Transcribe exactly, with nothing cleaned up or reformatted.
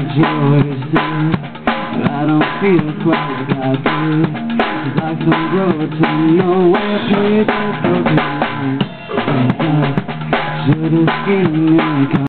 joy to see, but I don't feel quite like I do. It's like some road to nowhere, please don't go to me. Should've seen me coming.